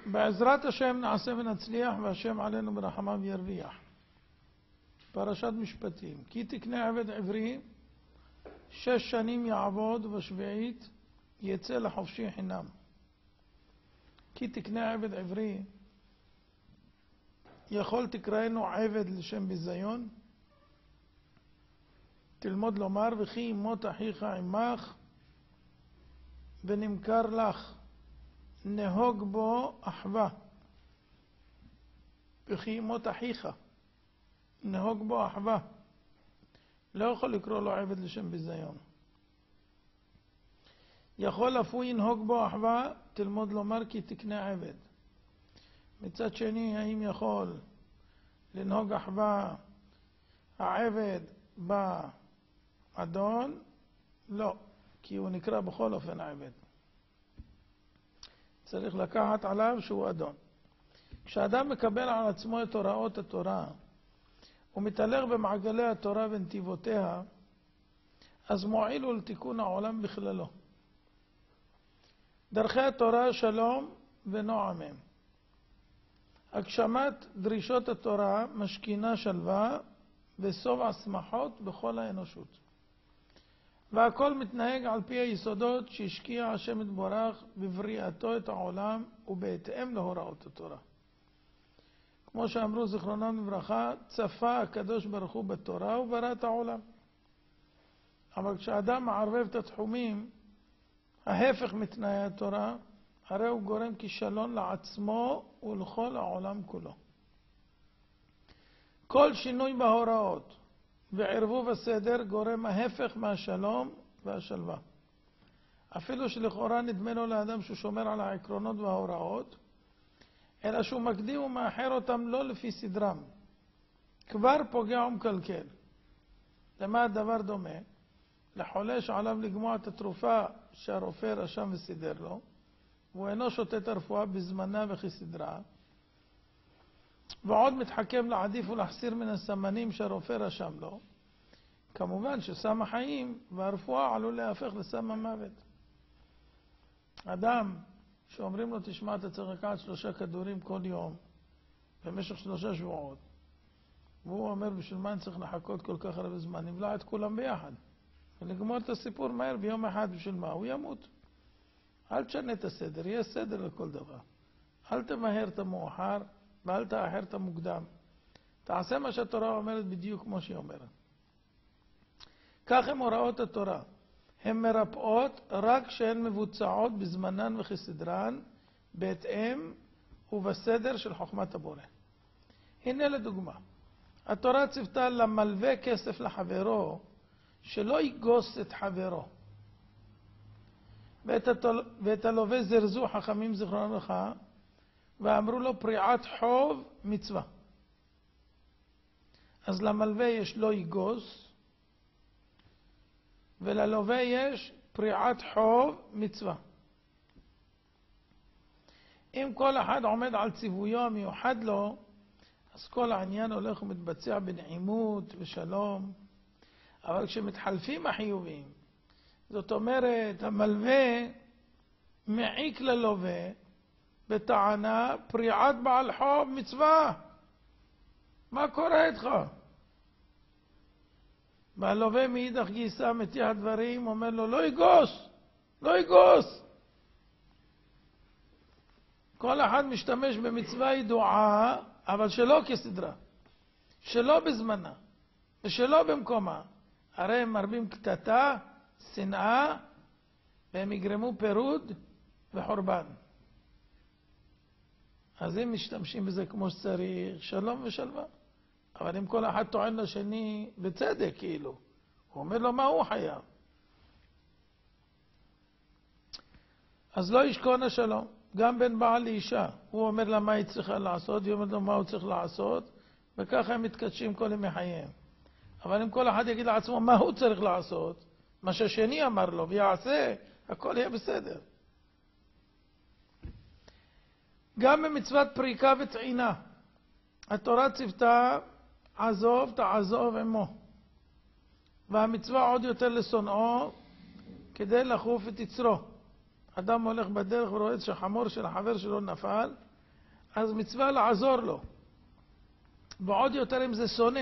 בעזרת השם נעשה ונצליח, והשם עלינו ברחמיו ירוויח. פרשת משפטים. כי תקנה עבד עברי 6 שנים יעבוד, ובשביעית יצא לחופשי חינם. כי תקנה עבד עברי, יכול תקראנו עבד לשם ביזיון? תלמוד לומר, וכי ימות אחיך עמך ונמכר לך, נהוג בו אחווה. וכי ימות אחיך, נהוג בו אחווה. לא יכול לקרוא לו עבד לשם ביזיון. יכול אף הוא ינהוג בו אחווה, תלמוד לומר כי תקנה עבד. מצד שני, האם יכול לנהוג אחווה העבד באדון? לא, כי הוא נקרא בכל אופן עבד. צריך לקחת עליו שהוא אדון. כשאדם מקבל על עצמו את הוראות התורה, הוא מתהלך במעגלי התורה ונתיבותיה, אז מועיל הוא לתיקון העולם בכללו. דרכי התורה שלום ונועם הם. הגשמת דרישות התורה משכינה שלווה ושובע שמחות בכל האנושות. והכל מתנהג על פי היסודות שהשקיע השם יתברך בבריאתו את העולם ובהתאם להוראות התורה. כמו שאמרו זיכרונם לברכה, צפה הקדוש ברוך הוא בתורה וברא את העולם. אבל כשאדם מערבב את התחומים, ההפך מתנאי התורה, הרי הוא גורם כישלון לעצמו ולכל העולם כולו. כל שינוי בהוראות וערבוב הסדר גורם ההפך מהשלום והשלווה. אפילו שלכאורה נדמה לו לאדם שהוא שומר על העקרונות וההוראות, אלא שהוא מקדים ומאחר אותם לא לפי סדרם. כבר פוגע ומקלקל. למה הדבר דומה? לחולה שעליו לגמוע את התרופה שהרופא רשם וסידר לו, והוא אינו שותה את הרפואה בזמנה וכסדרה, ועוד מתחכם לעדיף ולהחסיר מן הסמנים שהרופא רשם לו. כמובן שסם החיים והרפואה עלול להפך לסם המוות. אדם שאומרים לו, תשמע, אתה צריך לקחת 3 כדורים כל יום במשך 3 שבועות, והוא אומר, בשביל מה אני צריך לחכות כל כך הרבה זמן? נבלע את כולם ביחד ולגמור את הסיפור מהר ביום אחד. בשביל מה? הוא ימות. אל תשנה את הסדר, יש סדר לכל דבר. אל תמהר את המאוחר ואל תאחר את המוקדם. תעשה מה שהתורה אומרת בדיוק כמו שהיא אומרת. כך הם הוראות התורה. הן מרפאות רק כשהן מבוצעות בזמנן וכסדרן, בהתאם ובסדר של חוכמת הבורא. הנה לדוגמה, התורה ציוותה למלווה כסף לחברו, שלא יגוס את חברו. ואת הלווה זרזו חכמים זיכרונם לברכה, ואמרו לו, פריעת חוב מצווה. אז למלווה יש לא יגוס, וללווה יש פריעת חוב מצווה. אם כל אחד עומד על ציוויו המיוחד לו, אז כל העניין הולך ומתבצע בנעימות ושלום. אבל כשמתחלפים החיובים, זאת אומרת, המלווה מעיק ללווה בטענה, פריעת בעל חוב מצווה. מה קורה איתך? והלווה מאידך גיסא מטיח דברים, אומר לו, לא יגוס, לא יגוס. כל אחד משתמש במצווה ידועה, אבל שלא כסדרה, שלא בזמנה, ושלא במקומה. הרי הם מרבים קטטה, שנאה, והם יגרמו פירוד וחורבן. אז הם משתמשים בזה כמו שצריך, שלום ושלווה. אבל אם כל אחד טוען לשני בצדק, כאילו, הוא אומר לו מה הוא חייב. אז לא ישכון השלום, גם בין בעל לאישה. הוא אומר לה מה היא צריכה לעשות, והיא אומרת לו מה הוא צריך לעשות, וככה הם מתקדשים כל ימי חייהם. אבל אם כל אחד יגיד לעצמו מה הוא צריך לעשות, מה שהשני אמר לו, ויעשה, הכל יהיה בסדר. גם במצוות פריקה וטעינה, התורה ציוותה, עזוב תעזוב עמו. והמצווה עוד יותר לשונאו, כדי לחוף את יצרו. אדם הולך בדרך ורואה שהחמור של החבר שלו נפל, אז מצווה לעזור לו. ועוד יותר אם זה שונא.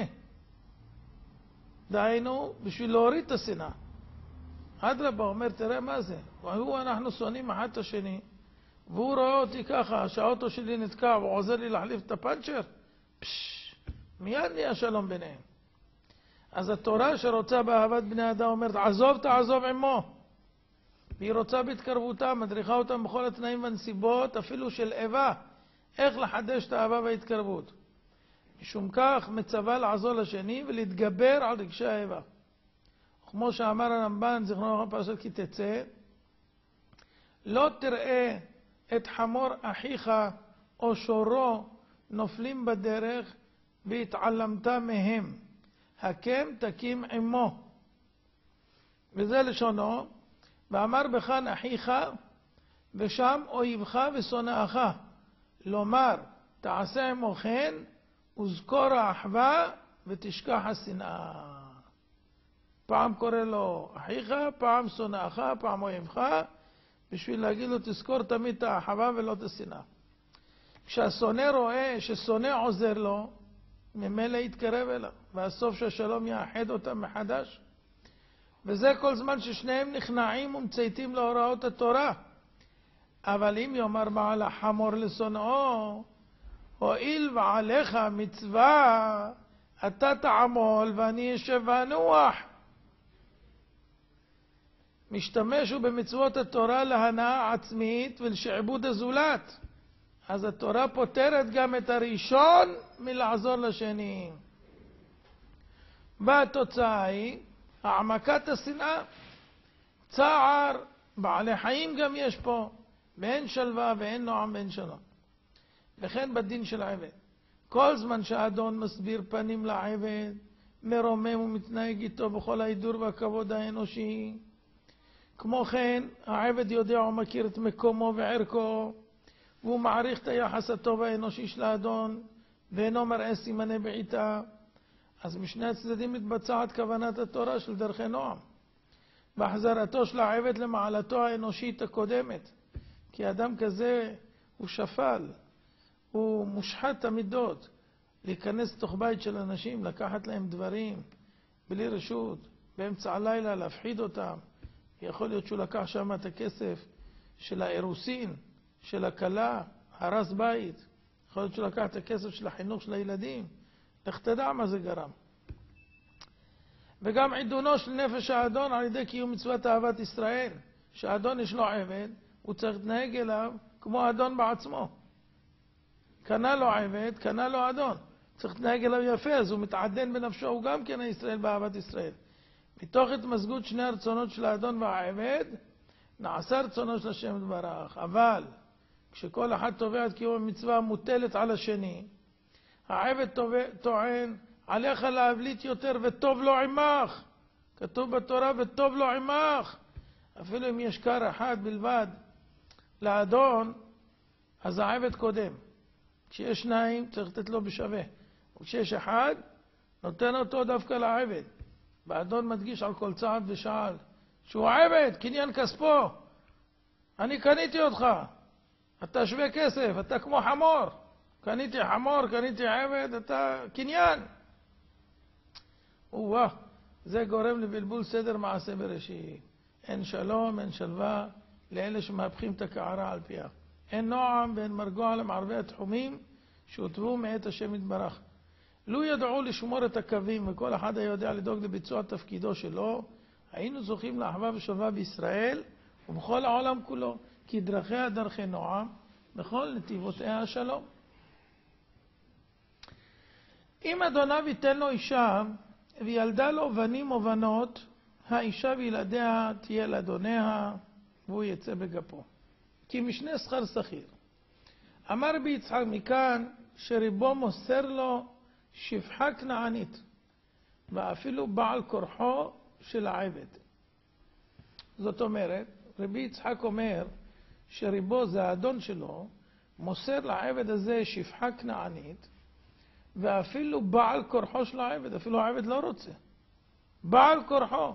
דהיינו, בשביל להוריד את השנאה. אדרבה אומר, תראה מה זה. אנחנו שונאים אחד את השני, והוא רואה אותי ככה, שהאוטו שלי נתקע, והוא עוזר לי להחליף את הפנצ'ר. מיד נהיה שלום ביניהם. אז התורה שרוצה באהבת בני אדם אומרת, עזוב תעזוב עמו. והיא רוצה בהתקרבותם, מדריכה אותם בכל התנאים והנסיבות, אפילו של איבה, איך לחדש את האהבה וההתקרבות. משום כך מצווה לעזור לשני ולהתגבר על רגשי האיבה. כמו שאמר הרמב"ן, זיכרונו לברכה, פרשת כי תצא, לא תראה את חמור אחיך או שורו נופלים בדרך והתעלמת מהם. הקם תקים עמו. וזה לשונו, ואמר בכאן אחיך ושם אויבך ושונאך. לומר, תעשה עמו כן וזכור האחווה ותשכח השנאה. פעם קורא לו אחיך, פעם שונאך, פעם אויבך, בשביל להגיד לו תזכור תמיד את האחווה ולא את השנאה. כשהשונא רואה ששונא עוזר לו, ממילא יתקרב אליו, והסוף שהשלום יאחד אותם מחדש. וזה כל זמן ששניהם נכנעים ומצייתים להוראות התורה. אבל אם יאמר בעל החמור לשונאו, הואיל ועליך מצווה, אתה תעמול ואני אשב ואנוח. משתמש הוא במצוות התורה להנאה עצמית ולשעבוד הזולת. אז התורה פותרת גם את הראשון מלעזור לשני. והתוצאה היא העמקת השנאה. צער, בעלי חיים גם יש פה, ואין שלווה ואין נועם ואין שלום. וכן בדין של העבד. כל זמן שהאדון מסביר פנים לעבד, מרומם ומתנהג איתו בכל ההידור והכבוד האנושי. כמו כן, העבד יודע ומכיר את מקומו וערכו, והוא מעריך את היחס הטוב האנושי של האדון, ואינו מראה סימני בעיטה. אז משני הצדדים מתבצעת כוונת התורה של דרכי נועם, בהחזרתו של העבד למעלתו האנושית הקודמת. כי אדם כזה הוא שפל, הוא מושחת המידות. להיכנס לתוך בית של אנשים, לקחת להם דברים בלי רשות, באמצע הלילה להפחיד אותם. יכול להיות שהוא לקח שם את הכסף של האירוסין, של הכלה, הרס בית. יכול להיות שהוא לקח את הכסף של החינוך של הילדים. לך תדע מה זה גרם. וגם עידונו של נפש האדון על ידי קיום מצוות אהבת ישראל. שהאדון יש לו עבד, הוא צריך להתנהג אליו כמו האדון בעצמו. קנה לו עבד, קנה לו אדון. צריך להתנהג אליו יפה, אז הוא מתעדן בנפשו, הוא גם כן הישראל באהבת ישראל. מתוך התמזגות שני הרצונות של האדון והעבד, נעשה רצונו של השם יתברך. אבל כשכל אחד תובע את קיום המצווה המוטלת על השני, העבד טוען, עליך להבליט יותר וטוב לו עמך. כתוב בתורה וטוב לו עמך. אפילו אם יש קר אחד בלבד לאדון, אז העבד קודם. כשיש שניים צריך לתת לו בשווה. וכשיש אחד, נותן אותו דווקא לעבד. והאדון מדגיש על כל צעד ושעל שהוא עבד, קניין כספו. אני קניתי אותך, אתה שווה כסף, אתה כמו חמור. קניתי חמור, קניתי עבד, אתה קניין. זה גורם לבלבול סדר מעשה בראשית. אין שלום, אין שלווה לאלה שמהפכים את הקערה על פיה. אין נועם ואין מרגוע למערבי התחומים שהוטבו מאת השם יתברך. לו ידעו לשמור את הקווים וכל אחד היה יודע לדאוג לביצוע תפקידו שלו, היינו זוכים לאחווה ושלווה בישראל ובכל העולם כולו, כי דרכיה דרכי נועם, בכל נתיבותיה השלום. אם אדוניו ייתן לו אישה וילדה לו בנים או בנות, האישה וילדיה תהיה לאדוניה והוא יצא בגפו. כי משנה שכר שכיר. אמר רבי יצחק מכאן שריבו מוסר לו שפחה כנענית, ואפילו בעל כורחו של העבד. זאת אומרת, רבי יצחק אומר שריבו זה האדון שלו, מוסר לעבד הזה שפחה כנענית, ואפילו בעל כורחו של העבד, אפילו העבד לא רוצה. בעל כורחו.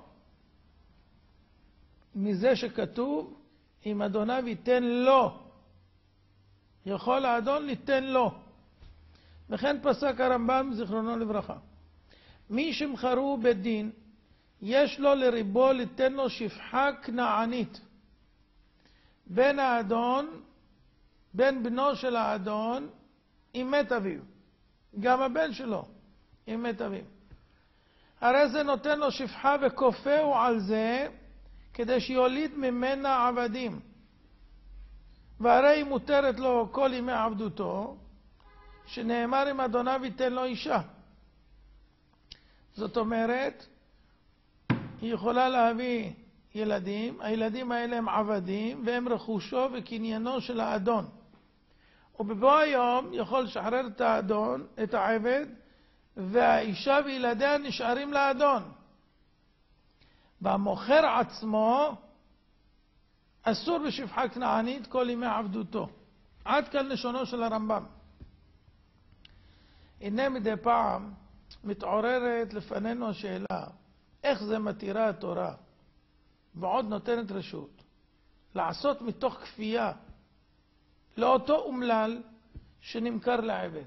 מזה שכתוב, אם אדוניו ייתן לו, יכול האדון ליתן לו. וכן פסק הרמב"ם זיכרונו לברכה. מי שמכרו בדין, יש לו לריבו ליתן לו שפחה כנענית. בן האדון, בן בנו של האדון, עם מת אביו. גם הבן שלו, עם מת אביו. הרי זה נותן לו שפחה וכופהו על זה, כדי שיוליד ממנה עבדים. והרי היא מותרת לו כל ימי עבדותו, שנאמר עם אדוניו ייתן לו אישה. זאת אומרת, היא יכולה להביא ילדים, הילדים האלה הם עבדים, והם רכושו וקניינו של האדון. ובבוא היום יכול לשחרר את האדון, את העבד, והאישה וילדיה נשארים לאדון. והמוכר עצמו אסור בשפחה כנענית כל ימי עבדותו. עד כאן לשונו של הרמב"ם. הנה מדי פעם מתעוררת לפנינו השאלה, איך זה מתירה התורה, ועוד נותנת רשות, לעשות מתוך כפייה לאותו אומלל שנמכר לעבד,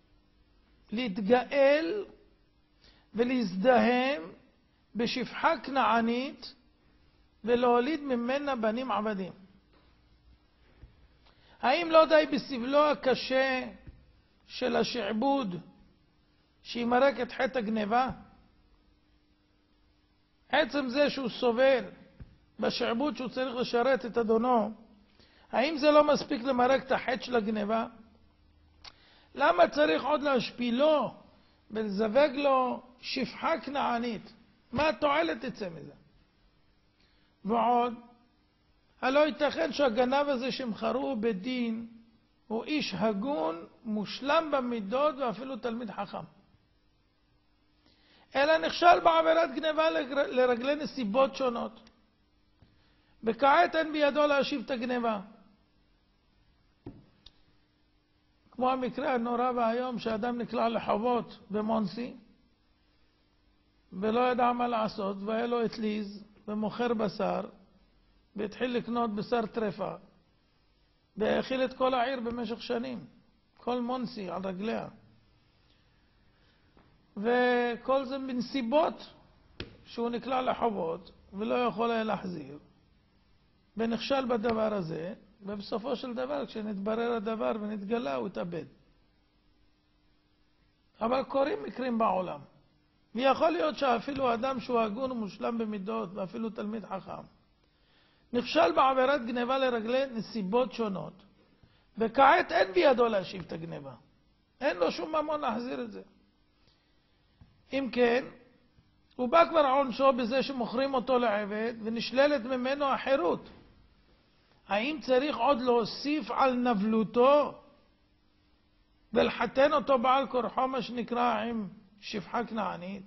להתגאל ולהזדהם בשפחה כנענית ולהוליד ממנה בנים עבדים. האם לא די בסבלו הקשה של השעבוד שימרק את חטא הגניבה? עצם זה שהוא סובל בשעבוד שהוא צריך לשרת את אדונו, האם זה לא מספיק למרק את החטא של הגניבה? למה צריך עוד להשפילו ולזווג לו שפחה כנענית? מה התועלת תצא מזה? ועוד, הלא ייתכן שהגנב הזה שמכרו בדין הוא איש הגון, מושלם במידות ואפילו תלמיד חכם. אלא נכשל בעבירת גניבה לרגלי נסיבות שונות. וכעת אין בידו להשיב את הגניבה. כמו המקרה הנורא והיום שאדם נקלע לחובות במונסי, ולא ידע מה לעשות, והיה לו אטליז ומוכר בשר, והתחיל לקנות בשר טרפה, והאכיל את כל העיר במשך שנים, כל מונסי על רגליה. וכל זה בנסיבות שהוא נקלע לחובות ולא יכול היה להחזיר, ונכשל בדבר הזה, ובסופו של דבר כשנתברר הדבר ונתגלה הוא התאבד. אבל קורים מקרים בעולם, ויכול להיות שאפילו אדם שהוא הגון ומושלם במידות ואפילו תלמיד חכם נכשל בעבירת גניבה לרגלי נסיבות שונות, וכעת אין בידו להשיב את הגניבה, אין לו שום ממון להחזיר את זה. אם כן, הוא בא כבר עונשו בזה שמוכרים אותו לעבד ונשללת ממנו החירות. האם צריך עוד להוסיף על נבלותו ולחתן אותו בעל כורחו, מה שנקרא עם שפחה כנענית?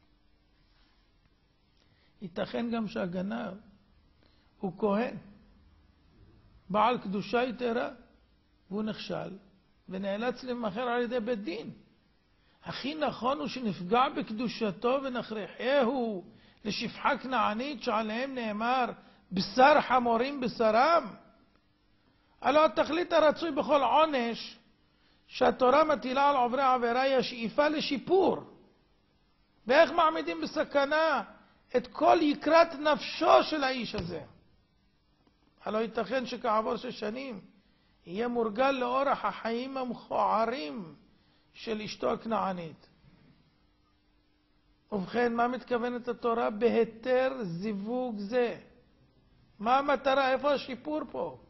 ייתכן גם שהגנב הוא כהן, בעל קדושה יתרה, והוא נכשל ונאלץ למכר על ידי בית דין. הכי נכון הוא שנפגע בקדושתו ונכריחהו לשפחה כנענית שעליהם נאמר בשר חמורים בשרם. הלא התכלית הרצוי בכל עונש שהתורה מטילה על עוברי עבירה היא השאיפה לשיפור. ואיך מעמידים בסכנה את כל יקרת נפשו של האיש הזה? הלא ייתכן שכעבור 6 שנים יהיה מורגל לאורח החיים המכוערים של אשתו הכנענית. ובכן, מה מתכוונת התורה בהיתר זיווג זה? מה המטרה? איפה השיפור פה?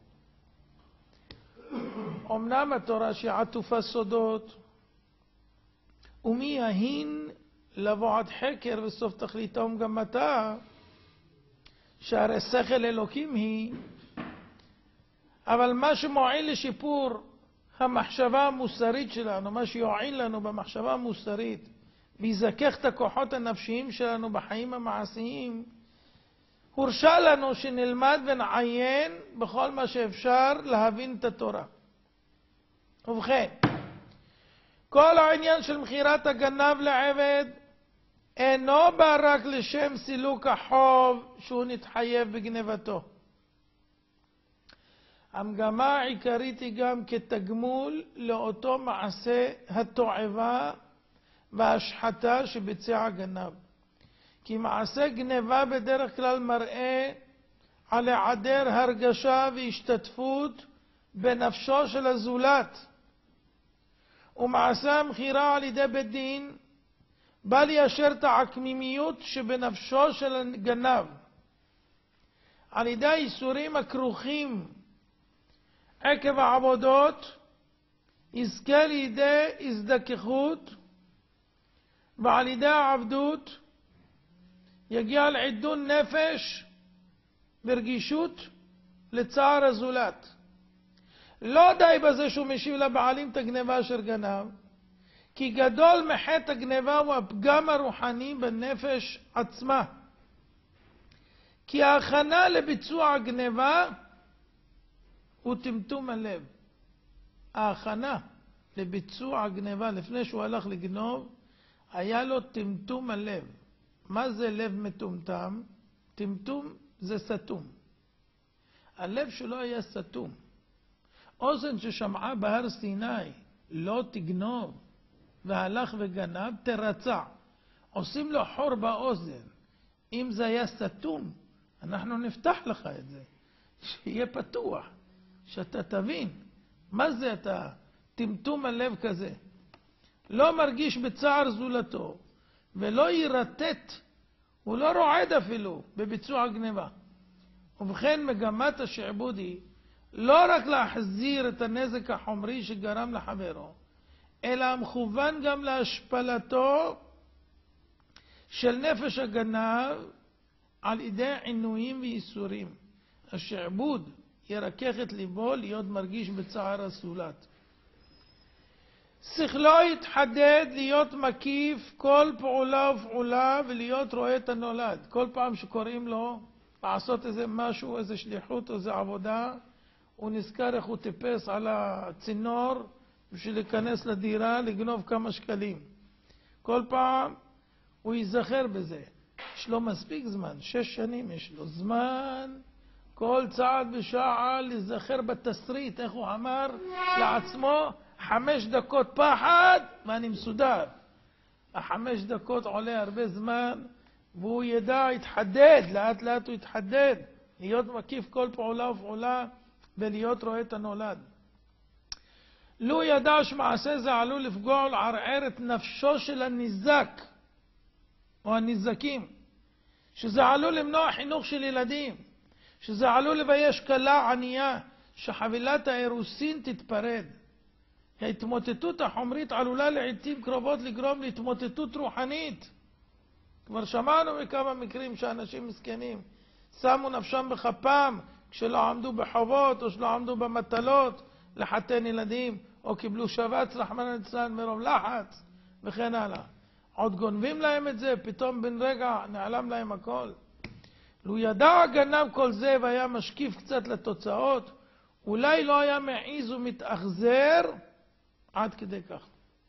אמנם התורה שהיא עטופה סודות, ומי יהין לבוא עד חקר וסוף תכליתה ומגמתה, שהרי שכל אלוקים היא, אבל מה שמועיל לשיפור המחשבה המוסרית שלנו, מה שיועיל לנו במחשבה המוסרית ויזכך את הכוחות הנפשיים שלנו בחיים המעשיים, הורשה לנו שנלמד ונעיין בכל מה שאפשר להבין את התורה. ובכן, כל העניין של מכירת הגנב לעבד אינו בא רק לשם סילוק החוב שהוא נתחייב בגנבתו. המגמה העיקרית היא גם כתגמול לאותו מעשה התועבה וההשחתה שביצע הגנב. כי מעשה גניבה בדרך כלל מראה על היעדר הרגשה והשתתפות בנפשו של הזולת. ומעשה המכירה על ידי בית דין בא ליישר את העקמימיות שבנפשו של הגנב. על ידי האיסורים הכרוכים עקב העבודות יזכה לידי הזדככות, ועל ידי העבדות יגיע לעידון נפש ברגישות לצער הזולת. לא די בזה שהוא משיב לבעלים את הגניבה אשר גנב, כי גדול מחטא הגניבה הוא הפגם הרוחני בנפש עצמה. כי ההכנה לביצוע הגניבה הוא טמטום הלב. ההכנה לביצוע הגניבה לפני שהוא הלך לגנוב, היה לו טמטום הלב. מה זה לב מטומטם? טמטום זה סתום. הלב שלו היה סתום. אוזן ששמעה בהר סיני לא תגנוב והלך וגנב תרצע. עושים לו חור באוזן. אם זה היה סתום, אנחנו נפתח לך את זה. שיהיה פתוח. שאתה תבין. מה זה אתה? טמטום הלב כזה. לא מרגיש בצער זולתו. ולא ירטט. הוא לא רועד אפילו בביצוע הגניבה. ובכן מגמת השעבוד היא לא רק להחזיר את הנזק החומרי שגרם לחברו, אלא המכוון גם להשפלתו של נפש הגנב על ידי עינויים וייסורים. השעבוד ירכך את ליבו להיות מרגיש בצער הזולת. שכלו יתחדד להיות מקיף כל פעולה ופעולה ולהיות רואה את הנולד. כל פעם שקוראים לו לעשות איזה משהו, איזה שליחות, איזה עבודה, הוא נזכר איך הוא טיפס על הצינור בשביל להיכנס לדירה, לגנוב כמה שקלים. כל פעם הוא ייזכר בזה. יש לו מספיק זמן, 6 שנים יש לו זמן, כל צעד בשעה להיזכר בתסריט, איך הוא אמר לעצמו, 5 דקות פחד ואני מסודר. 5 דקות עולה הרבה זמן, והוא ידע, יתחדד, לאט לאט הוא יתחדד, להיות מקיף כל פעולה ופעולה, ולהיות רואה את הנולד. לו ידע שמעשה זה עלול לפגוע ולערער את נפשו של הניזק, או הניזקים, שזה עלול למנוע חינוך של ילדים, שזה עלול לבייש כלה ענייה, שחבילת האירוסין תתפרד. ההתמוטטות החומרית עלולה לעתים קרובות לגרום להתמוטטות רוחנית. כבר שמענו מכמה מקרים שאנשים מסכנים שמו נפשם בכפם כשלא עמדו בחובות או שלא עמדו במטלות לחתן ילדים, או קיבלו שבץ רחמנא ליצלן מרוב לחץ וכן הלאה. עוד גונבים להם את זה, פתאום בן רגע נעלם להם הכל. לו ידע הגנב כל זה והיה משקיף קצת לתוצאות, אולי לא היה מעיז ומתאכזר עד כדי כך.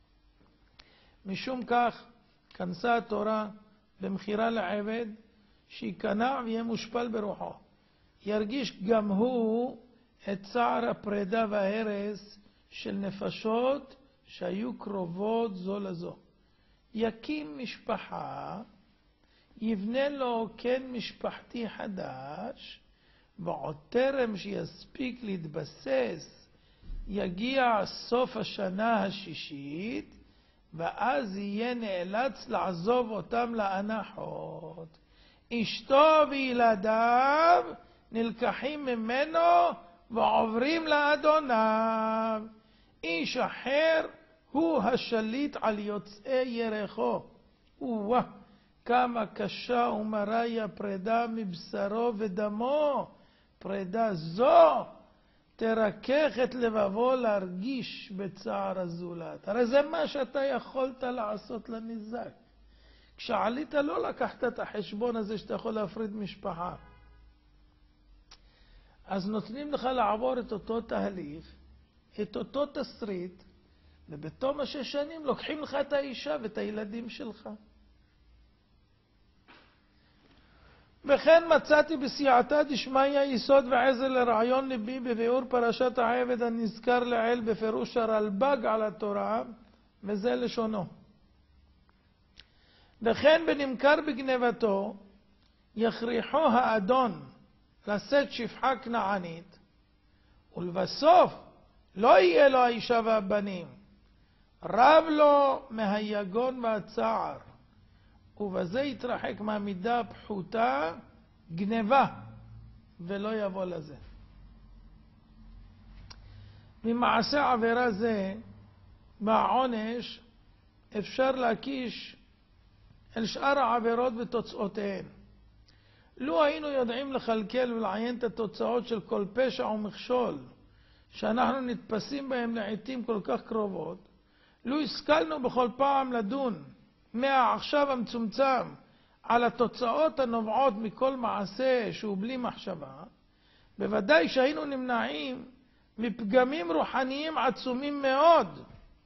משום כך כנסה התורה במחירה לעבד שיקנע ויהיה מושפל ברוחו. ירגיש גם הוא את צער הפרידה וההרס של נפשות שהיו קרובות זו לזו. יקים משפחה, יבנה לו כן משפחתי חדש, ועוד טרם שיספיק להתבסס יגיע סוף השנה השישית, ואז יהיה נאלץ לעזוב אותם לאנחות. אשתו וילדיו נלקחים ממנו ועוברים לאדוניו. איש אחר הוא השליט על יוצאי ירחו. וואה, כמה קשה ומרה היא הפרידה מבשרו ודמו. פרידה זו תרכך את לבבו להרגיש בצער הזולת. הרי זה מה שאתה יכולת לעשות לניזק. כשעלית לא לקחת את החשבון הזה שאתה יכול להפריד משפחה. אז נותנים לך לעבור את אותו תהליך, את אותו תסריט, ובתום 6 שנים לוקחים לך את האישה ואת הילדים שלך. וכן מצאתי בסייעתא דשמיא יסוד ועזר לרעיון ליבי בביאור פרשת העבד הנזכר לעיל בפירוש הרלב"ג על התורה, וזה לשונו. וכן בנמכר בגנבתו יכריחו האדון לשאת שפחה כנענית, ולבסוף לא יהיה לו האישה והבנים, רב לו מהיגון והצער, ובזה יתרחק מהמידה הפחותה גנבה, ולא יבוא לזה. ממעשה עבירה זה בעונש אפשר להקיש אל שאר העבירות ותוצאותיהן. לו היינו יודעים לכלכל ולעיין את התוצאות של כל פשע ומכשול שאנחנו נתפסים בהם לעתים כל כך קרובות, לו השכלנו בכל פעם לדון מהעכשיו המצומצם על התוצאות הנובעות מכל מעשה שהוא בלי מחשבה, בוודאי שהיינו נמנעים מפגמים רוחניים עצומים מאוד.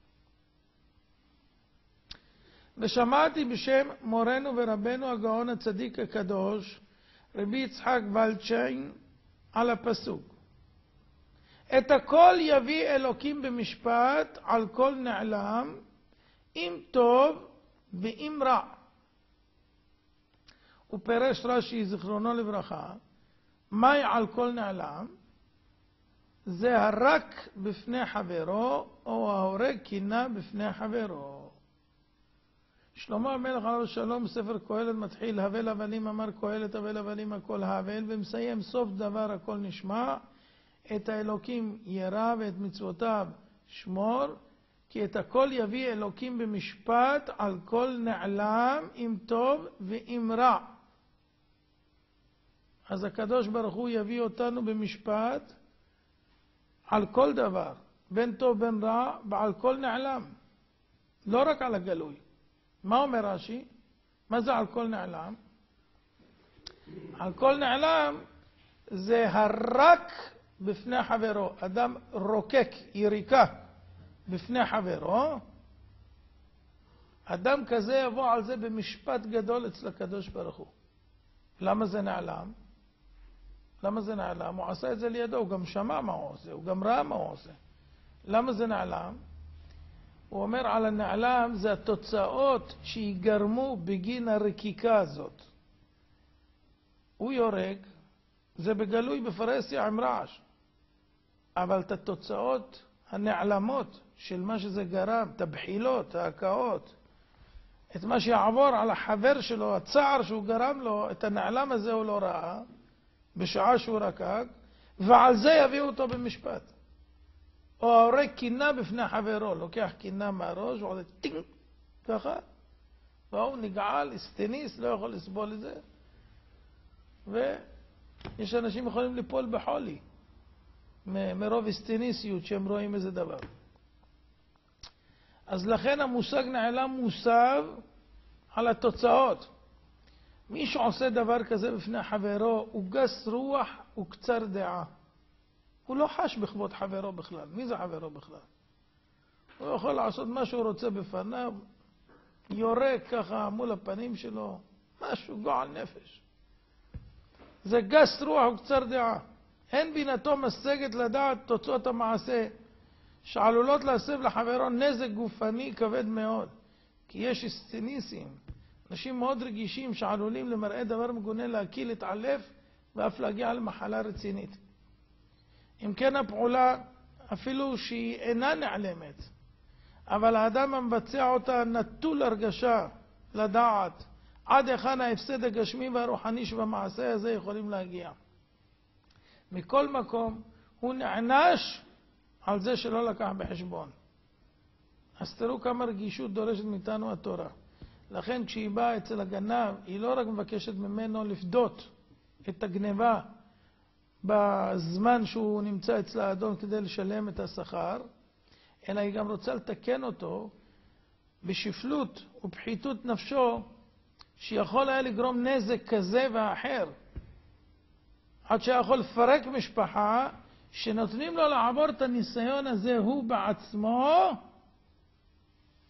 ושמעתי בשם מורנו ורבנו הגאון הצדיק הקדוש רבי יצחק ולדשיין על הפסוק: את הכל יביא אלוקים במשפט על כל נעלם, אם טוב ואם רע. ופרש רש"י זיכרונו לברכה, מהי על כל נעלם? זה הרק בפני חברו, או ההורג קינה בפני חברו. שלמה המלך עליו השלום בספר קהלת מתחיל: הבל הבלים אמר קהלת, הבל הבלים הכל הבל, ומסיים: סוף דבר הכל נשמע, את האלוקים ירא ואת מצוותיו שמור, כי את הכל יביא אלוקים במשפט על כל נעלם, אם טוב ואם רע. אז הקדוש ברוך הוא יביא אותנו במשפט על כל דבר, בין טוב בין רע, ועל כל נעלם, לא רק על הגלוי. מה אומר רש"י? מה זה על כל נעלם? על כל נעלם זה הרק בפני חברו. אדם רוקק, יריקה בפני חברו, אדם כזה יבוא על זה במשפט גדול אצל הקדוש ברוך הוא. למה זה נעלם? למה זה נעלם? הוא עשה את זה לידו, הוא גם שמע מה הוא עושה, הוא גם ראה מה הוא עושה. למה זה נעלם? הוא אומר על הנעלם זה התוצאות שיגרמו בגין הרקיקה הזאת. הוא יורק, זה בגלוי בפרהסיה עם רעש. אבל את התוצאות הנעלמות של מה שזה גרם, את הבחילות, ההקאות, את מה שיעבור על החבר שלו, הצער שהוא גרם לו, את הנעלם הזה הוא לא ראה בשעה שהוא רקק, ועל זה יביאו אותו במשפט. או ההורג קינה בפני חברו, לוקח קינה מהראש ועוד טינג, ככה, והוא נגעל, הסטניס, לא יכול לסבול את זה, ויש אנשים יכולים ליפול בחולי מרוב הסטניסיות שהם רואים איזה דבר. אז לכן המושג נעלם מוסב על התוצאות. מי שעושה דבר כזה בפני חברו הוא גס רוח וקצר דעה. הוא לא חש בכבוד חברו בכלל. מי זה חברו בכלל? הוא יכול לעשות מה שהוא רוצה בפניו, יורק ככה מול הפנים שלו, משהו גועל נפש. זה גס רוח וקצר דעה. אין בינתו משגת לדעת תוצאות המעשה שעלולות להסב לחברו נזק גופני כבד מאוד. כי יש סטניסים, אנשים מאוד רגישים שעלולים למראה דבר מגונה להקיל, להתעלף ואף להגיע למחלה רצינית. אם כן הפעולה אפילו שהיא אינה נעלמת, אבל האדם המבצע אותה נטול הרגשה לדעת עד היכן ההפסד הגשמי והרוחני שבמעשה הזה יכולים להגיע. מכל מקום הוא נענש על זה שלא לקח בחשבון. אז תראו כמה רגישות דורשת מאיתנו התורה. לכן כשהיא באה אצל הגנב, היא לא רק מבקשת ממנו לפדות את הגניבה בזמן שהוא נמצא אצל האדון כדי לשלם את השכר, אלא היא גם רוצה לתקן אותו בשפלות ופחיתות נפשו, שיכול היה לגרום נזק כזה ואחר, עד שיכול לפרק משפחה, שנותנים לו לעבור את הניסיון הזה הוא בעצמו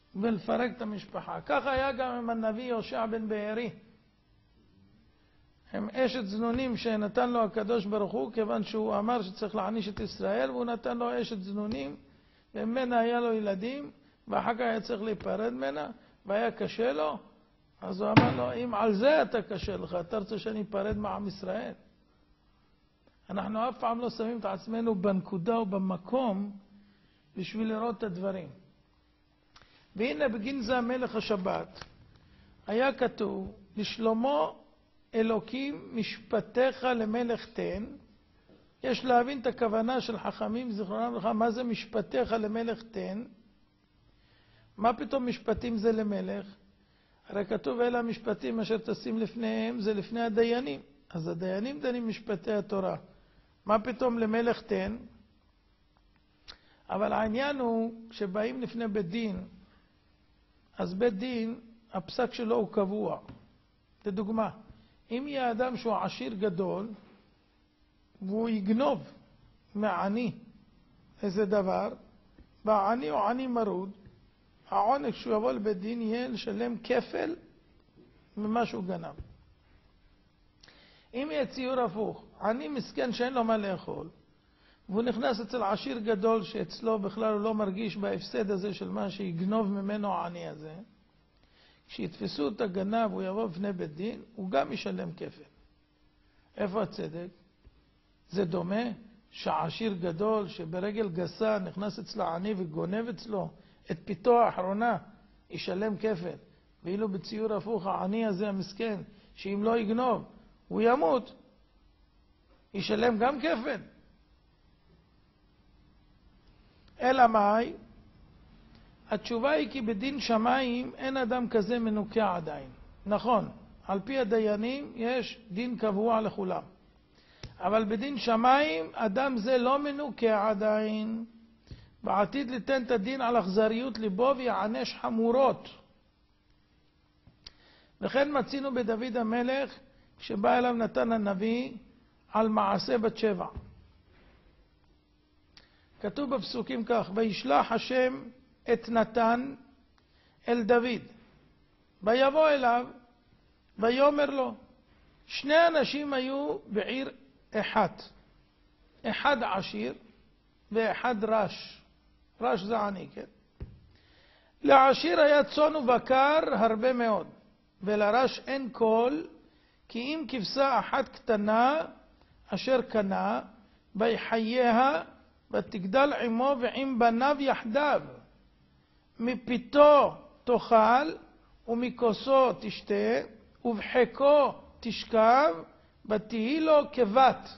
ולפרק את המשפחה. ככה היה גם עם הנביא יהושע בן בארי. הם אשת זנונים שנתן לו הקדוש ברוך הוא, כיוון שהוא אמר שצריך להעניש את ישראל, והוא נתן לו אשת זנונים, וממנה היה לו ילדים, ואחר כך היה צריך להיפרד ממנה, והיה קשה לו. אז הוא אמר לו, אם על זה אתה קשה לך, אתה רוצה שאני אפרד מעם ישראל? אנחנו אף פעם לא שמים את עצמנו בנקודה או במקום בשביל לראות את הדברים. והנה בגין זה המלך השבת היה כתוב, לשלמה אלוקים משפטיך למלך תן. יש להבין את הכוונה של חכמים זיכרונם לברכה, מה זה משפטיך למלך תן? מה פתאום משפטים זה למלך? הרי כתוב אלה המשפטים אשר תשים לפניהם, זה לפני הדיינים. אז הדיינים דנים משפטי התורה. מה פתאום למלך תן? אבל העניין הוא, כשבאים לפני בית דין, אז בית דין, הפסק שלו הוא קבוע. לדוגמה, אם יהיה אדם שהוא עשיר גדול, והוא יגנוב מעני איזה דבר, והעני הוא עני מרוד, העונש שהוא יבוא לבית דין יהיה לשלם כפל ממה שהוא גנב. אם יהיה ציור הפוך, עני מסכן שאין לו מה לאכול, והוא נכנס אצל עשיר גדול שאצלו בכלל הוא לא מרגיש בהפסד הזה של מה שיגנוב ממנו העני הזה, כשיתפסו את הגנב והוא יבוא בפני בית דין, הוא גם ישלם כפל. איפה הצדק? זה דומה שהעשיר גדול שברגל גסה נכנס אצל העני וגונב אצלו את פיתו האחרונה, ישלם כפל. ואילו בציור הפוך, העני הזה המסכן, שאם לא יגנוב, הוא ימות, ישלם גם כפל. אלא מאי? התשובה היא כי בדין שמיים אין אדם כזה מנוקע עדיין. נכון, על פי הדיינים יש דין קבוע לכולם. אבל בדין שמיים אדם זה לא מנוקע עדיין. בעתיד ליתן את הדין על אכזריות ליבו ויענש חמורות. וכן מצינו בדוד המלך כשבא אליו נתן הנביא על מעשה בת שבע. כתוב בפסוקים כך, וישלח השם את נתן אל דוד, ויבוא אליו ויאמר לו. שני אנשים היו בעיר אחת, אחד עשיר ואחד רש. רש זה עני, כן? לעשיר היה צאן ובקר הרבה מאוד, ולרש אין קול, כי אם כבשה אחת קטנה אשר קנה, ויחייה ותגדל עמו ועם בניו יחדיו. מפיתו תאכל ומכוסו תשתה ובחיקו תשכב ותהי לו כבת.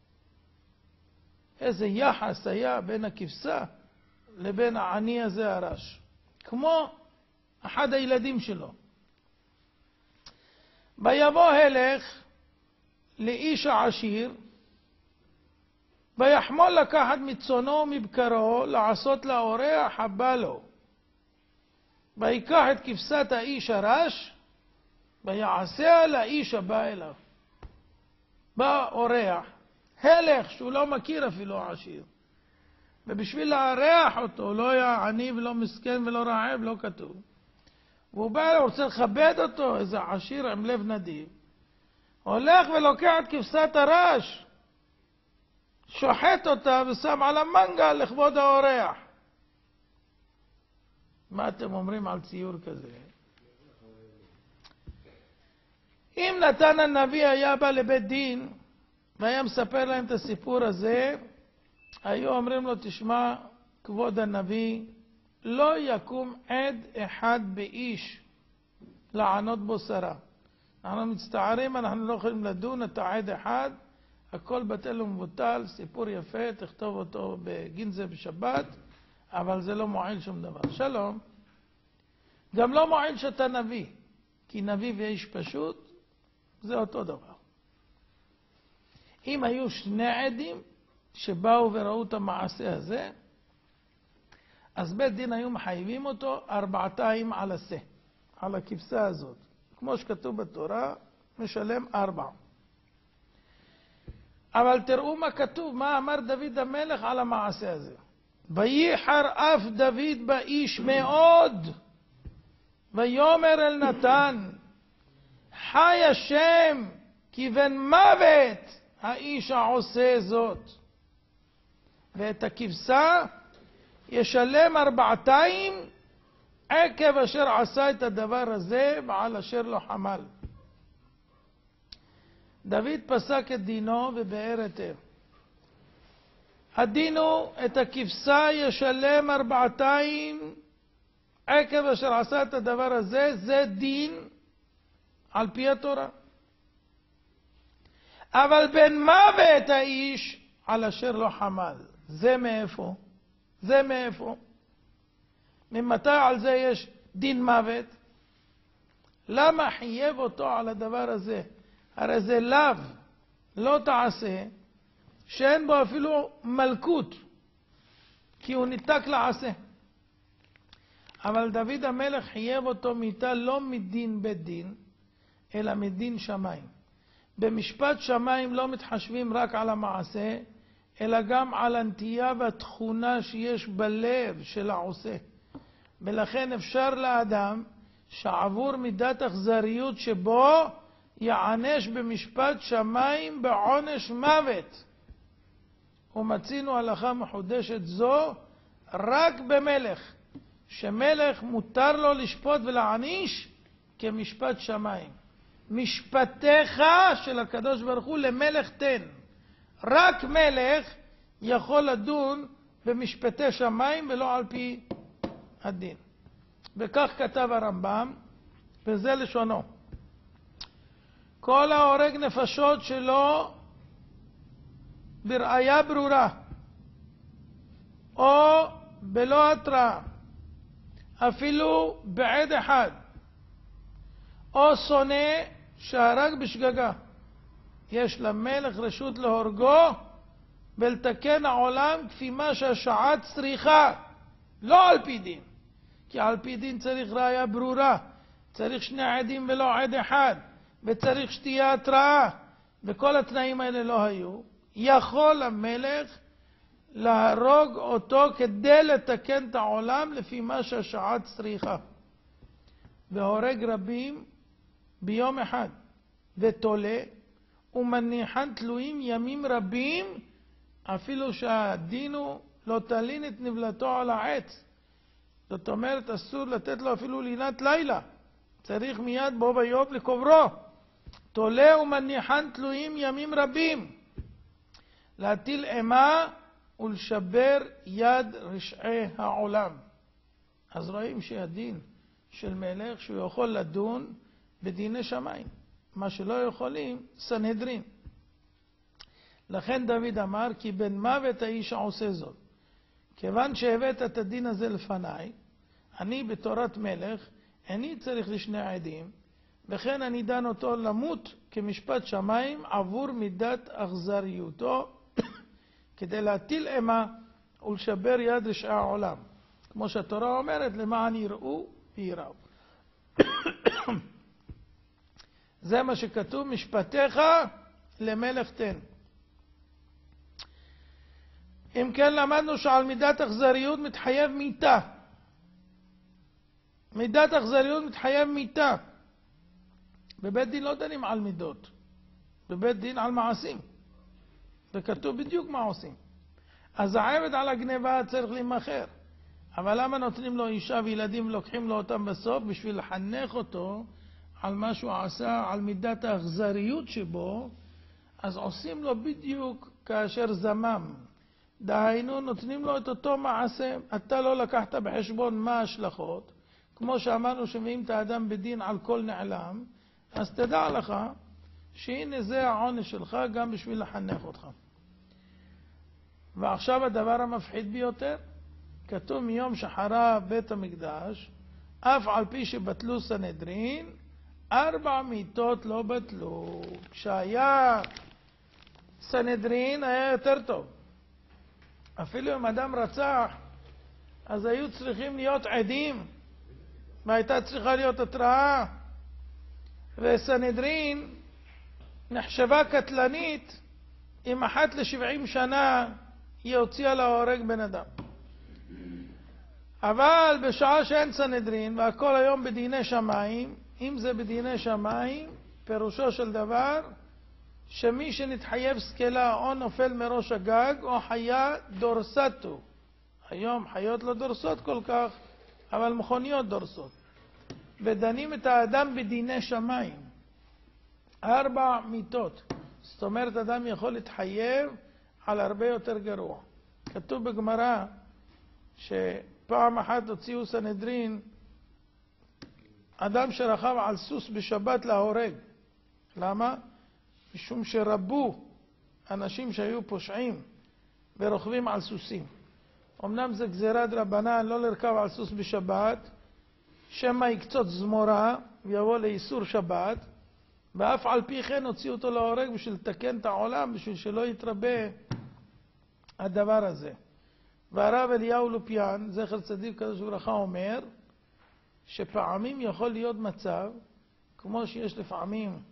איזה יחס היה בין הכבשה לבין העני הזה הרש, כמו אחד הילדים שלו. ויבוא הלך לאיש העשיר ויחמול לקחת מצונו ומבקרו לעשות לאורח הבא לו, ויקח את כבשת האיש הרש ויעשיה לאיש הבא אליו. בא אורח, הלך שהוא לא מכיר אפילו העשיר, ובשביל לארח אותו, לא היה עני ולא מסכן ולא רעב, לא כתוב, והוא בא, הוא רוצה לכבד אותו, איזה עשיר עם לב נדיב, הולך ולוקח את כבשת הרש, שוחט אותה ושם על המנגל לכבוד האורח. מה אתם אומרים על ציור כזה? אם נתן הנביא היה בא לבית דין והיה מספר להם את הסיפור הזה, היו אומרים לו, תשמע כבוד הנביא, לא יקום עד אחד באיש לענות בו שרה. אנחנו מצטערים, אנחנו לא יכולים לדון, אתה עד אחד, הכל בטל ומבוטל, סיפור יפה, תכתוב אותו בגינזה בשבת, אבל זה לא מועיל שום דבר. שלום. גם לא מועיל שאתה נביא, כי נביא ואיש פשוט זה אותו דבר. אם היו שני עדים שבאו וראו את המעשה הזה, אז בית דין היו מחייבים אותו 400 על השה, על הכבשה הזאת. כמו שכתוב בתורה, משלם 4. אבל תראו מה כתוב, מה אמר דוד המלך על המעשה הזה. וייחר אף דוד באיש מאוד, ויאמר אל נתן, חי השם כיוון מוות האיש העושה זאת. ואת הכבשה ישלם 400 עקב אשר עשה את הדבר הזה ועל אשר לא חמל. דוד פסק את דינו ובאר היתר. הדין הוא את הכבשה ישלם 400 עקב אשר עשה את הדבר הזה, זה דין על פי התורה. אבל בן מוות האיש על אשר לא חמל. זה מאיפה? זה מאיפה? ממתי על זה יש דין מוות? למה חייב אותו על הדבר הזה? הרי זה לאו, לא תעשה, שאין בו אפילו מלכות, כי הוא ניתק לעשה. אבל דוד המלך חייב אותו מיתה לא מדין בית דין, אלא מדין שמיים. במשפט שמיים לא מתחשבים רק על המעשה, אלא גם על הנטייה והתכונה שיש בלב של העושה. ולכן אפשר לאדם שעבור מידת אכזריות שבו יענש במשפט שמיים בעונש מוות. ומצינו הלכה מחודשת זו רק במלך, שמלך מותר לו לשפוט ולעניש כמשפט שמיים. משפטיך של הקדוש ברוך הוא למלך תן. רק מלך יכול לדון במשפטי שמיים ולא על פי הדין. וכך כתב הרמב"ם, וזה לשונו. כל ההורג נפשות שלו בראיה ברורה או בלא התראה, אפילו בעד אחד, או שונא שהרג בשגגה, יש למלך רשות להורגו ולתקן העולם כפי מה שהשעה צריכה, לא על פי דין. כי על פי דין צריך ראיה ברורה, צריך 2 עדים ולא עד אחד, וצריך שתהיה התראה, וכל התנאים האלה לא היו. יכול המלך להרוג אותו כדי לתקן את העולם לפי מה שהשעה צריכה. והורג רבים ביום אחד, ותולה ומניחן תלויים ימים רבים, אפילו שהדין הוא לא תלין את נבלתו על העץ. זאת אומרת, אסור לתת לו אפילו לינת לילה, צריך מיד בו ביום לקוברו. תולה ומניחן תלויים ימים רבים, להטיל אימה ולשבר יד רשעי העולם. אז רואים שהדין של מלך שהוא יכול לדון בדיני שמיים, מה שלא יכולים סנהדרין. לכן דוד אמר, כי בן מוות האיש העושה זאת. כיוון שהבאת את הדין הזה לפניי, אני בתורת מלך איני צריך לשני עדים, וכן אני דן אותו למות כמשפט שמיים עבור מידת אכזריותו, כדי להטיל אימה ולשבר יד רשעי העולם. כמו שהתורה אומרת, למען יראו ויראו. זה מה שכתוב, משפטיך למלך תן. אם כן למדנו שעל מידת אכזריות מתחייב מיתה. מידת אכזריות מתחייב מיתה. בבית דין לא דנים על מידות, בבית דין על מעשים. וכתוב בדיוק מה עושים. אז העבד על הגניבה צריך להימכר. אבל למה נותנים לו אישה וילדים ולוקחים לו אותם בסוף? בשביל לחנך אותו על מה שהוא עשה, על מידת האכזריות שבו. אז עושים לו בדיוק כאשר זמם. דהיינו נותנים לו את אותו מעשה. אתה לא לקחת בחשבון מה ההשלכות. כמו שאמרנו שמביאים את האדם בדין על כל נעלם, אז תדע לך שהנה זה העונש שלך גם בשביל לחנך אותך. ועכשיו הדבר המפחיד ביותר, כתוב מיום שחרב בית המקדש, אף על פי שבטלו סנהדרין, 4 מיתות לא בטלו. כשהיה סנהדרין היה יותר טוב. אפילו אם אדם רצח, אז היו צריכים להיות עדים, והייתה צריכה להיות התראה. וסנהדרין נחשבה קטלנית אם אחת ל70 שנה היא הוציאה להורג בן אדם. אבל בשעה שאין סנהדרין והכל היום בדיני שמיים, אם זה בדיני שמיים, פירושו של דבר שמי שנתחייב סקלה או נופל מראש הגג או חיה דורסתו. היום חיות לא דורסות כל כך, אבל מכוניות דורסות. ודנים את האדם בדיני שמיים. 4 מיתות. זאת אומרת, אדם יכול להתחייב על הרבה יותר גרוע. כתוב בגמרא שפעם אחת הוציאו סנהדרין אדם שרכב על סוס בשבת להורג. למה? משום שרבו אנשים שהיו פושעים ורוכבים על סוסים. אמנם זה גזירת רבנן לא לרכב על סוס בשבת, שמא יקצוץ זמורה ויבוא לאיסור שבת, ואף על פי כן הוציאו אותו להורג בשביל לתקן את העולם, בשביל שלא יתרבה הדבר הזה. והרב אליהו לופיאן, זכר צדיק קדוש וברכה, אומר שפעמים יכול להיות מצב, כמו שיש לפעמים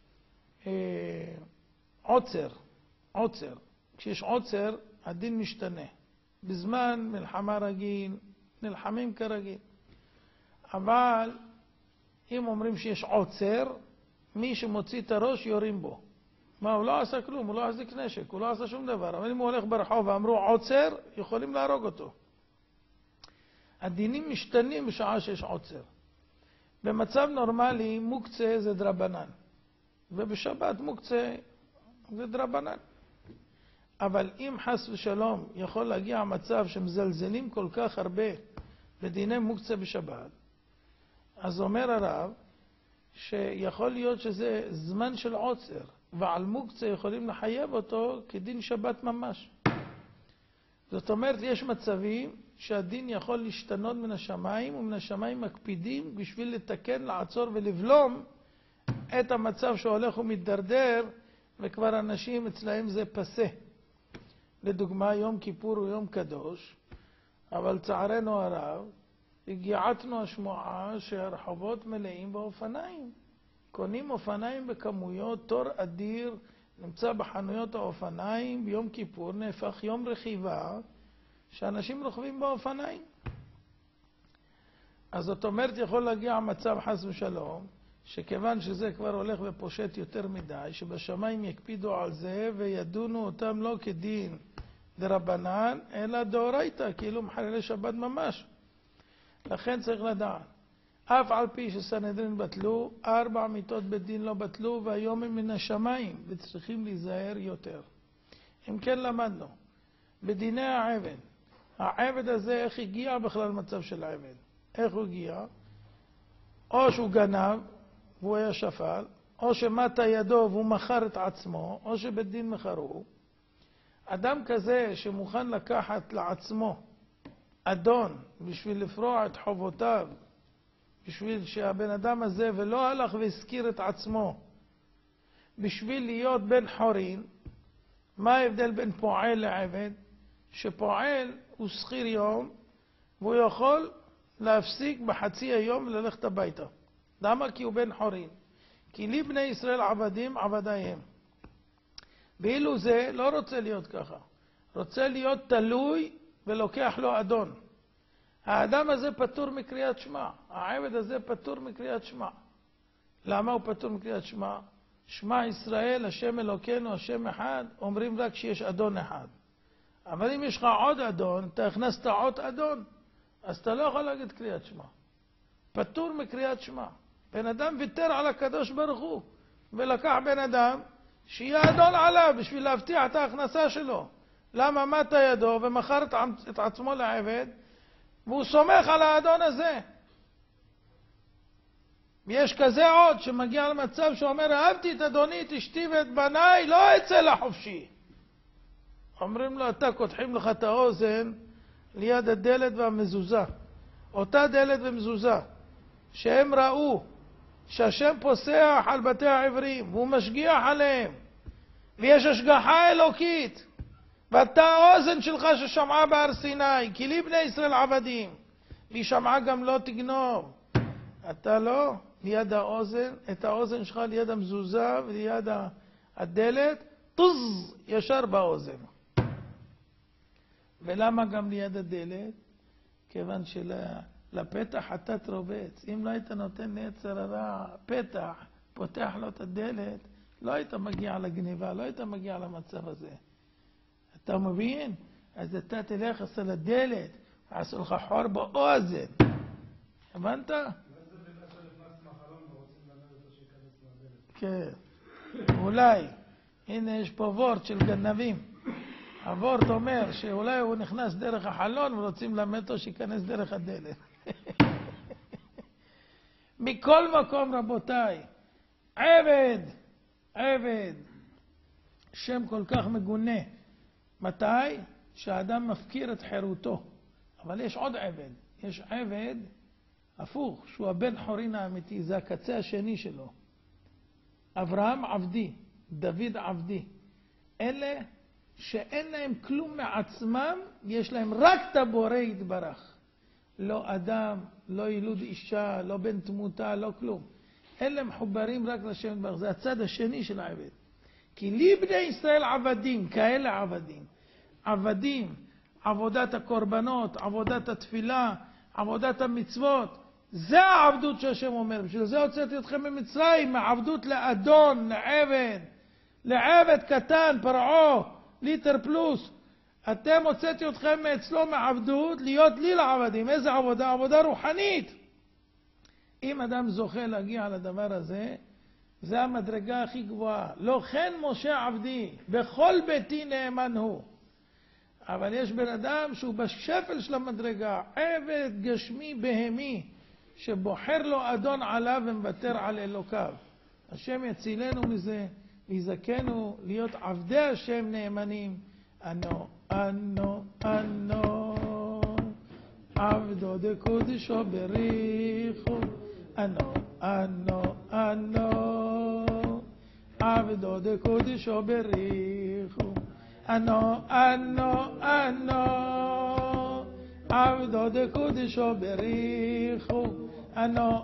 עוצר. כשיש עוצר, הדין משתנה. בזמן מלחמה רגיל, נלחמים כרגיל. אבל אם אומרים שיש עוצר, מי שמוציא את הראש יורים בו. מה, הוא לא עשה כלום, הוא לא החזיק נשק, הוא לא עשה שום דבר. אבל אם הוא הולך ברחוב ואמרו עוצר, יכולים להרוג אותו. הדינים משתנים בשעה שיש עוצר. במצב נורמלי מוקצה זה דרבנן, ובשבת מוקצה זה דרבנן. אבל אם חס ושלום יכול להגיע המצב שמזלזלים כל כך הרבה בדיני מוקצה בשבת, אז אומר הרב שיכול להיות שזה זמן של עוצר, ועל מוקצה יכולים לחייב אותו כדין שבת ממש. זאת אומרת, יש מצבים שהדין יכול להשתנות מן השמיים, ומן השמיים מקפידים בשביל לתקן, לעצור ולבלום את המצב שהולך ומתדרדר, וכבר אנשים אצלהם זה פסה. לדוגמה, יום כיפור הוא יום קדוש, אבל צערנו הרב, הגיעתנו השמועה שהרחובות מלאים באופניים. קונים אופניים בכמויות, תור אדיר נמצא בחנויות האופניים, ביום כיפור נהפך יום רכיבה, שאנשים רוכבים באופניים. אז זאת אומרת, יכול להגיע המצב חס ושלום, שכיוון שזה כבר הולך ופושט יותר מדי, שבשמיים יקפידו על זה וידונו אותם לא כדין דרבנן, אלא דאורייתא, כאילו מחללי שבת ממש. לכן צריך לדעת, אף על פי שסנהדרין בטלו, 4 מיתות בדין לא בטלו, והיום הם מן השמיים, וצריכים להיזהר יותר. אם כן למדנו, בדיני העבד, העבד הזה איך הגיע בכלל מצב של עבד? איך הוא הגיע? או שהוא גנב והוא היה שפל, או שמטה ידו והוא מכר את עצמו, או שבדין מכרו. אדם כזה שמוכן לקחת לעצמו אדון בשביל לפרוע את חובותיו, בשביל שהבן אדם הזה ולא הלך והזכיר את עצמו, בשביל להיות בן חורין. מה ההבדל בין פועל לעבד? שפועל הוא שכיר יום והוא יכול להפסיק בחצי היום וללכת הביתה. למה? כי הוא בן חורין. כי לי בני ישראל עבדים עבדיהם. ואילו זה לא רוצה להיות ככה. רוצה להיות תלוי ולוקח לו אדון. האדם הזה פטור מקריאת שמע. העבד הזה פטור מקריאת שמע. למה הוא פטור מקריאת שמע? שמע ישראל, השם אלוקינו, השם אחד, אומרים רק שיש אדון אחד. אבל אם יש לך עוד אדון, אתה הכנסת עוד אדון, אז אתה לא יכול להגיד קריאת שמע. פטור מקריאת שמע. בן אדם ויתר על הקדוש ברוך הוא, ולקח בן אדם שיהיה אדון עליו בשביל להבטיח את ההכנסה שלו. למה? מטה ידו ומכר את עצמו לעבד, והוא סומך על האדון הזה. ויש כזה עוד שמגיע למצב שאומר, אהבתי את אדוני, את אשתי ואת בניי, לא אצא לחופשי. אומרים לו, אתה קודחים לך את האוזן ליד הדלת והמזוזה. אותה דלת ומזוזה, שהם ראו שהשם פוסח על בתי העברים, והוא משגיח עליהם, ויש השגחה אלוקית, ואתה האוזן שלך ששמעה בהר סיני, כי לי בני ישראל עבדים, והיא שמעה גם לא תגנוב. אתה לא, ליד האוזן, את האוזן שלך ליד המזוזה וליד הדלת, טוז, ישר באוזן. ולמה גם ליד הדלת? כיוון שלפתח חטאת רובץ. אם לא היית נותן ליצר הרע פתח, פותח לו את הדלת, לא היית מגיע לגניבה, לא היית מגיע למצב הזה. אתה מבין? אז אתה תלך עשה לדלת, עשו לך חור באוזן. הבנת? כן. אולי, הנה יש פה וורט של גנבים. הוורט אומר שאולי הוא נכנס דרך החלון ורוצים ללמד אותו שיכנס דרך הדלת. מכל מקום רבותיי, עבד, שם כל כך מגונה. מתי? שהאדם מפקיר את חירותו. אבל יש עוד עבד. יש עבד הפוך, שהוא הבן חורין האמיתי, זה הקצה השני שלו. אברהם עבדי, דוד עבדי. אלה שאין להם כלום מעצמם, יש להם רק את הבורא יתברך. לא אדם, לא ילוד אישה, לא בן תמותה, לא כלום. אלה מחוברים רק לשם יתברך. זה הצד השני של העבד. כי לי בני ישראל עבדים, כאלה עבדים. עבדים, עבודת הקורבנות, עבודת התפילה, עבודת המצוות. זה העבדות שהשם אומר. בשביל זה הוצאתי אתכם ממצרים, מעבדות לאדון, לעבד קטן, פרעה, ליטר פלוס. אתם הוצאתי אתכם מאצלו מעבדות, להיות לי לעבדים. איזה עבודה? עבודה רוחנית. אם אדם זוכה להגיע לדבר הזה, זה המדרגה הכי גבוהה. לא כן משה עבדי, בכל ביתי נאמן הוא. אבל יש בן אדם שהוא בשפל של המדרגה, עבד גשמי בהמי, שבוחר לו אדון עליו ומוותר על אלוקיו. השם יצילנו מזה, ויזכנו להיות עבדי השם נאמנים. אנו, עבדו דקודשו בריחו. אנו, עבדו דקודשו בריחו. אנו, עבדו דקודשו בריחו. אנו,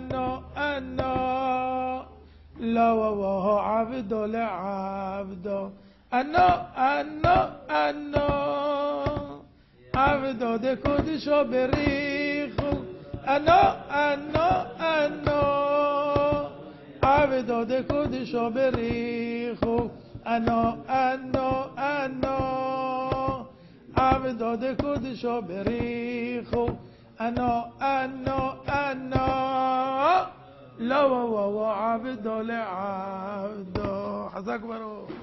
לא עבדו לעבדו. אנו, עבדו דקודשו בריחו. אנו, עבדו דקודשו בריחו. אנו, עבדו דקודשו בריחו. אנו, לא עבדו לעבדו. חזק ברוך.